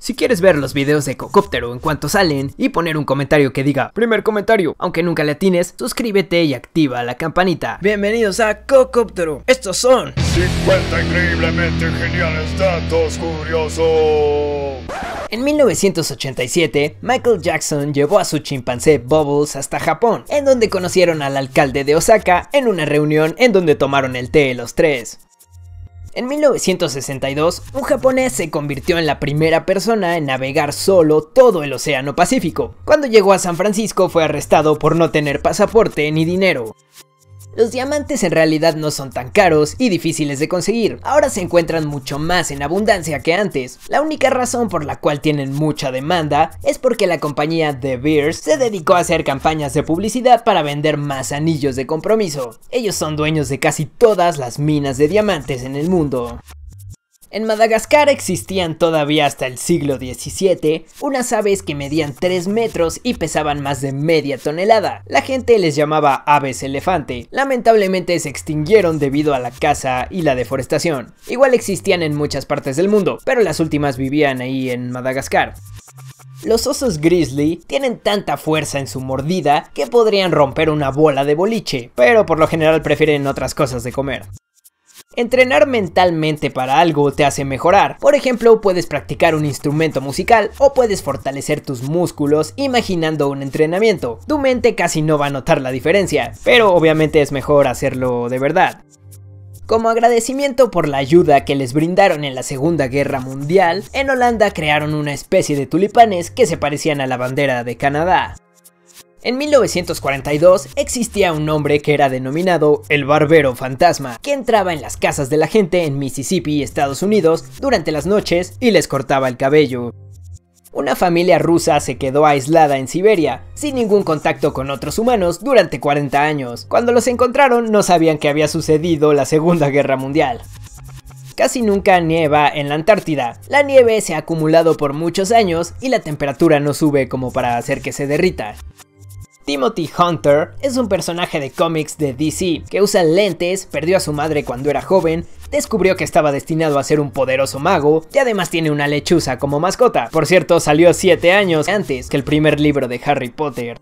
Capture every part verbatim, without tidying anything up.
Si quieres ver los videos de Cocóptero en cuanto salen y poner un comentario que diga primer comentario, aunque nunca le atines, suscríbete y activa la campanita. Bienvenidos a Cocóptero. Estos son cincuenta increíblemente geniales datos curiosos. En mil novecientos ochenta y siete, Michael Jackson llevó a su chimpancé Bubbles hasta Japón, en donde conocieron al alcalde de Osaka en una reunión en donde tomaron el té los tres. En mil novecientos sesenta y dos, un japonés se convirtió en la primera persona en navegar solo todo el Océano Pacífico. Cuando llegó a San Francisco fue arrestado por no tener pasaporte ni dinero. Los diamantes en realidad no son tan caros y difíciles de conseguir, ahora se encuentran mucho más en abundancia que antes. La única razón por la cual tienen mucha demanda es porque la compañía De Beers se dedicó a hacer campañas de publicidad para vender más anillos de compromiso. Ellos son dueños de casi todas las minas de diamantes en el mundo. En Madagascar existían todavía hasta el siglo diecisiete unas aves que medían tres metros y pesaban más de media tonelada. La gente les llamaba aves elefante. Lamentablemente se extinguieron debido a la caza y la deforestación. Igual existían en muchas partes del mundo, pero las últimas vivían ahí en Madagascar. Los osos grizzly tienen tanta fuerza en su mordida que podrían romper una bola de boliche, pero por lo general prefieren otras cosas de comer. Entrenar mentalmente para algo te hace mejorar. Por ejemplo, puedes practicar un instrumento musical o puedes fortalecer tus músculos imaginando un entrenamiento. Tu mente casi no va a notar la diferencia, pero obviamente es mejor hacerlo de verdad. Como agradecimiento por la ayuda que les brindaron en la Segunda Guerra Mundial, en Holanda crearon una especie de tulipanes que se parecían a la bandera de Canadá. En mil novecientos cuarenta y dos existía un hombre que era denominado el Barbero Fantasma, que entraba en las casas de la gente en Mississippi, Estados Unidos, durante las noches y les cortaba el cabello. Una familia rusa se quedó aislada en Siberia, sin ningún contacto con otros humanos durante cuarenta años. Cuando los encontraron no sabían que había sucedido la Segunda Guerra Mundial. Casi nunca nieva en la Antártida. La nieve se ha acumulado por muchos años y la temperatura no sube como para hacer que se derrita. Timothy Hunter es un personaje de cómics de D C que usa lentes, perdió a su madre cuando era joven, descubrió que estaba destinado a ser un poderoso mago y además tiene una lechuza como mascota. Por cierto, salió siete años antes que el primer libro de Harry Potter.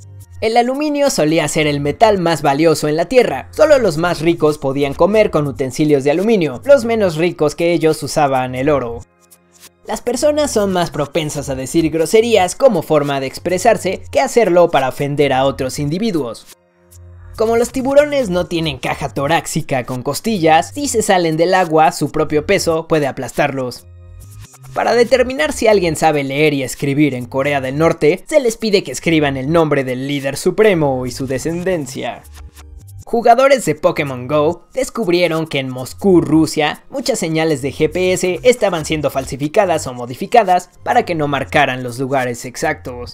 El aluminio solía ser el metal más valioso en la Tierra. Solo los más ricos podían comer con utensilios de aluminio, los menos ricos que ellos usaban el oro. Las personas son más propensas a decir groserías como forma de expresarse que hacerlo para ofender a otros individuos. Como los tiburones no tienen caja torácica con costillas, si se salen del agua, su propio peso puede aplastarlos. Para determinar si alguien sabe leer y escribir en Corea del Norte, se les pide que escriban el nombre del líder supremo y su descendencia. Jugadores de Pokémon Go descubrieron que en Moscú, Rusia, muchas señales de G P S estaban siendo falsificadas o modificadas para que no marcaran los lugares exactos.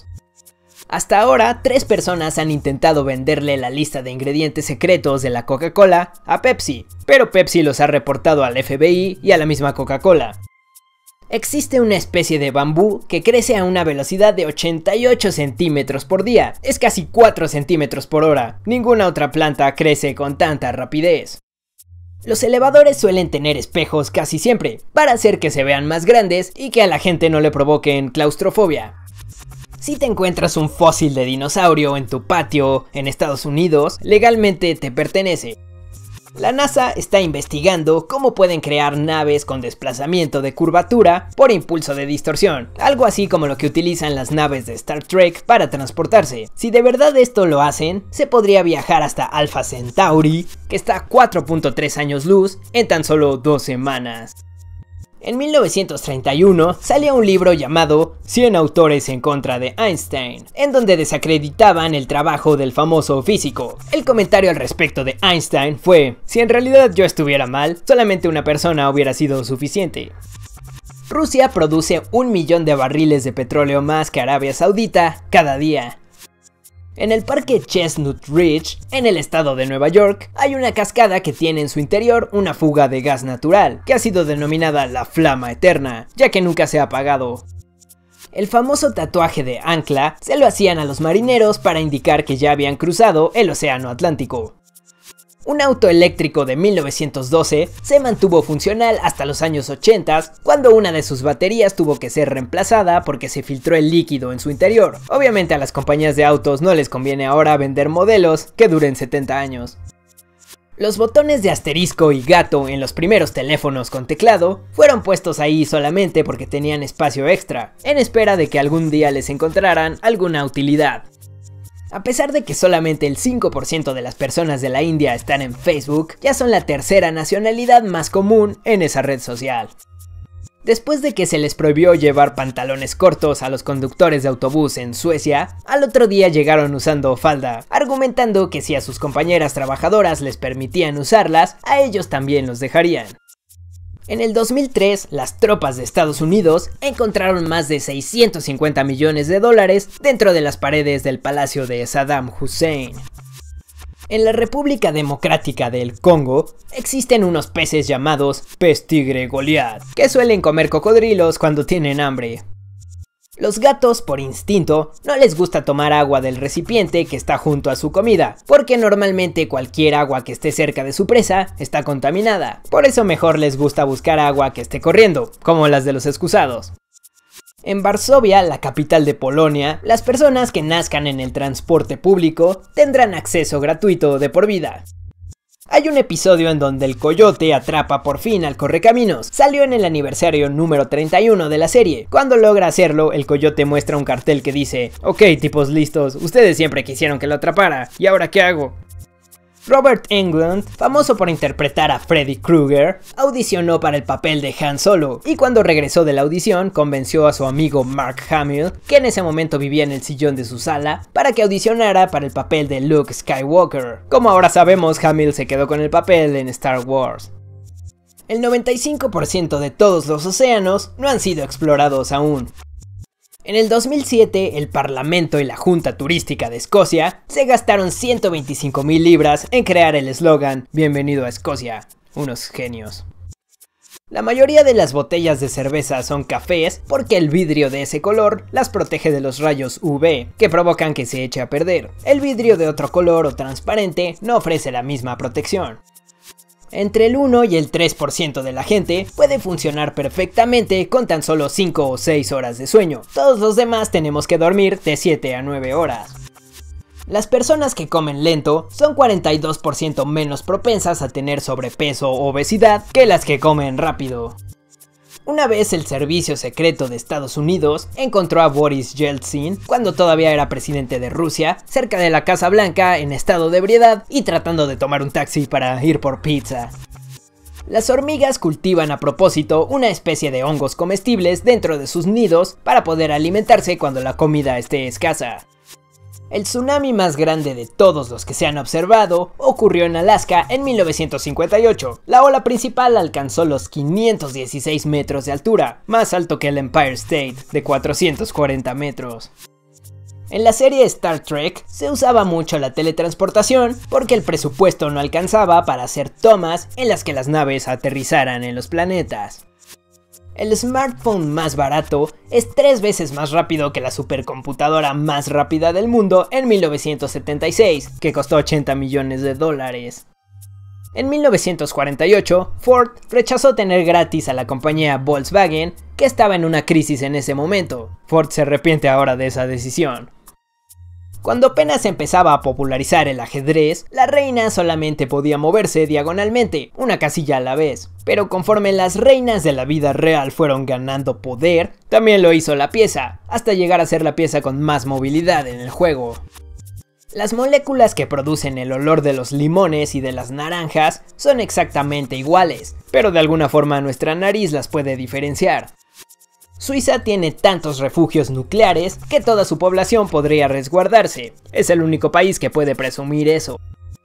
Hasta ahora, tres personas han intentado venderle la lista de ingredientes secretos de la Coca-Cola a Pepsi, pero Pepsi los ha reportado al F B I y a la misma Coca-Cola. Existe una especie de bambú que crece a una velocidad de ochenta y ocho centímetros por día, es casi cuatro centímetros por hora. Ninguna otra planta crece con tanta rapidez. Los elevadores suelen tener espejos casi siempre, para hacer que se vean más grandes y que a la gente no le provoquen claustrofobia. Si te encuentras un fósil de dinosaurio en tu patio en Estados Unidos, legalmente te pertenece. La NASA está investigando cómo pueden crear naves con desplazamiento de curvatura por impulso de distorsión, algo así como lo que utilizan las naves de Star Trek para transportarse. Si de verdad esto lo hacen, se podría viajar hasta Alpha Centauri, que está a cuatro punto tres años luz, en tan solo dos semanas. En mil novecientos treinta y uno salió un libro llamado cien autores en contra de Einstein, en donde desacreditaban el trabajo del famoso físico. El comentario al respecto de Einstein fue: si en realidad yo estuviera mal, solamente una persona hubiera sido suficiente. Rusia produce un millón de barriles de petróleo más que Arabia Saudita cada día. En el parque Chestnut Ridge, en el estado de Nueva York, hay una cascada que tiene en su interior una fuga de gas natural, que ha sido denominada la Flama Eterna, ya que nunca se ha apagado. El famoso tatuaje de ancla se lo hacían a los marineros para indicar que ya habían cruzado el océano Atlántico. Un auto eléctrico de mil novecientos doce se mantuvo funcional hasta los años ochenta, cuando una de sus baterías tuvo que ser reemplazada porque se filtró el líquido en su interior. Obviamente a las compañías de autos no les conviene ahora vender modelos que duren setenta años. Los botones de asterisco y gato en los primeros teléfonos con teclado fueron puestos ahí solamente porque tenían espacio extra, en espera de que algún día les encontraran alguna utilidad. A pesar de que solamente el cinco por ciento de las personas de la India están en Facebook, ya son la tercera nacionalidad más común en esa red social. Después de que se les prohibió llevar pantalones cortos a los conductores de autobús en Suecia, al otro día llegaron usando falda, argumentando que si a sus compañeras trabajadoras les permitían usarlas, a ellos también los dejarían. En el dos mil tres, las tropas de Estados Unidos encontraron más de seiscientos cincuenta millones de dólares dentro de las paredes del palacio de Saddam Hussein. En la República Democrática del Congo existen unos peces llamados pez tigre Goliat, que suelen comer cocodrilos cuando tienen hambre. Los gatos, por instinto, no les gusta tomar agua del recipiente que está junto a su comida, porque normalmente cualquier agua que esté cerca de su presa está contaminada. Por eso mejor les gusta buscar agua que esté corriendo, como las de los excusados. En Varsovia, la capital de Polonia, las personas que nazcan en el transporte público tendrán acceso gratuito de por vida. Hay un episodio en donde el coyote atrapa por fin al correcaminos. Salió en el aniversario número treinta y uno de la serie. Cuando logra hacerlo, el coyote muestra un cartel que dice: "Ok, tipos listos, ustedes siempre quisieron que lo atrapara, ¿y ahora qué hago?". Robert Englund, famoso por interpretar a Freddy Krueger, audicionó para el papel de Han Solo, y cuando regresó de la audición convenció a su amigo Mark Hamill, que en ese momento vivía en el sillón de su sala, para que audicionara para el papel de Luke Skywalker. Como ahora sabemos, Hamill se quedó con el papel en Star Wars. El noventa y cinco por ciento de todos los océanos no han sido explorados aún. En el dos mil siete, el Parlamento y la Junta Turística de Escocia se gastaron ciento veinticinco mil libras en crear el eslogan "Bienvenido a Escocia", unos genios. La mayoría de las botellas de cerveza son cafés porque el vidrio de ese color las protege de los rayos U V, que provocan que se eche a perder. El vidrio de otro color o transparente no ofrece la misma protección. Entre el uno y el tres por ciento de la gente puede funcionar perfectamente con tan solo cinco o seis horas de sueño. Todos los demás tenemos que dormir de siete a nueve horas. Las personas que comen lento son cuarenta y dos por ciento menos propensas a tener sobrepeso o obesidad que las que comen rápido. Una vez el servicio secreto de Estados Unidos encontró a Boris Yeltsin, cuando todavía era presidente de Rusia, cerca de la Casa Blanca en estado de ebriedad y tratando de tomar un taxi para ir por pizza. Las hormigas cultivan a propósito una especie de hongos comestibles dentro de sus nidos para poder alimentarse cuando la comida esté escasa. El tsunami más grande de todos los que se han observado ocurrió en Alaska en mil novecientos cincuenta y ocho. La ola principal alcanzó los quinientos dieciséis metros de altura, más alto que el Empire State, de cuatrocientos cuarenta metros. En la serie Star Trek se usaba mucho la teletransportación porque el presupuesto no alcanzaba para hacer tomas en las que las naves aterrizaran en los planetas. El smartphone más barato es tres veces más rápido que la supercomputadora más rápida del mundo en mil novecientos setenta y seis, que costó ochenta millones de dólares. En mil novecientos cuarenta y ocho, Ford rechazó tener gratis a la compañía Volkswagen, que estaba en una crisis en ese momento. Ford se arrepiente ahora de esa decisión. Cuando apenas empezaba a popularizar el ajedrez, la reina solamente podía moverse diagonalmente, una casilla a la vez. Pero conforme las reinas de la vida real fueron ganando poder, también lo hizo la pieza, hasta llegar a ser la pieza con más movilidad en el juego. Las moléculas que producen el olor de los limones y de las naranjas son exactamente iguales, pero de alguna forma nuestra nariz las puede diferenciar. Suiza tiene tantos refugios nucleares que toda su población podría resguardarse. Es el único país que puede presumir eso.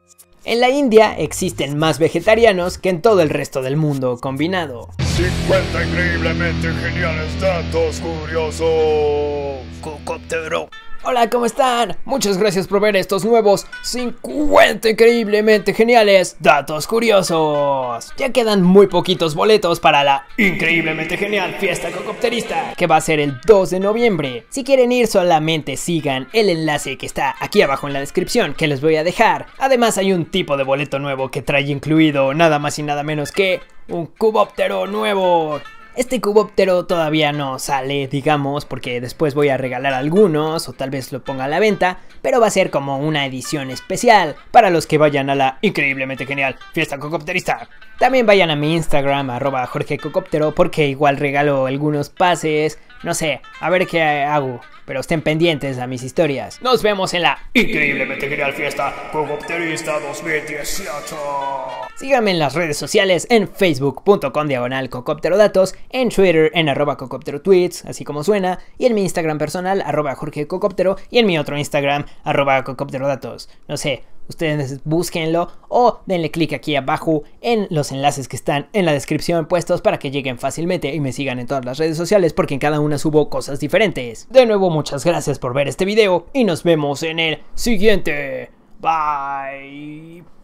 En la India existen más vegetarianos que en todo el resto del mundo combinado. cincuenta increíblemente geniales datos curiosos. Cocóptero. Hola, ¿cómo están? Muchas gracias por ver estos nuevos cincuenta increíblemente geniales datos curiosos. Ya quedan muy poquitos boletos para la increíblemente genial fiesta cocopterista, que va a ser el dos de noviembre. Si quieren ir, solamente sigan el enlace que está aquí abajo en la descripción, que les voy a dejar. Además hay un tipo de boleto nuevo que trae incluido nada más y nada menos que un cubóptero nuevo. Este cubóptero todavía no sale, digamos, porque después voy a regalar algunos o tal vez lo ponga a la venta, pero va a ser como una edición especial para los que vayan a la increíblemente genial fiesta cocopterista. También vayan a mi Instagram, arroba Jorge Cocóptero, porque igual regalo algunos pases, no sé, a ver qué hago, pero estén pendientes a mis historias. Nos vemos en la increíblemente genial fiesta cocopterista dos mil dieciocho. Síganme en las redes sociales en facebook punto com diagonal cocopterodatos, en Twitter en arroba cocopterotweets, así como suena, y en mi Instagram personal arroba Jorge Cocóptero y en mi otro Instagram arroba cocopterodatos. No sé, ustedes búsquenlo o denle clic aquí abajo en los enlaces que están en la descripción puestos para que lleguen fácilmente y me sigan en todas las redes sociales porque en cada una subo cosas diferentes. De nuevo, muchas gracias por ver este video y nos vemos en el siguiente. Bye.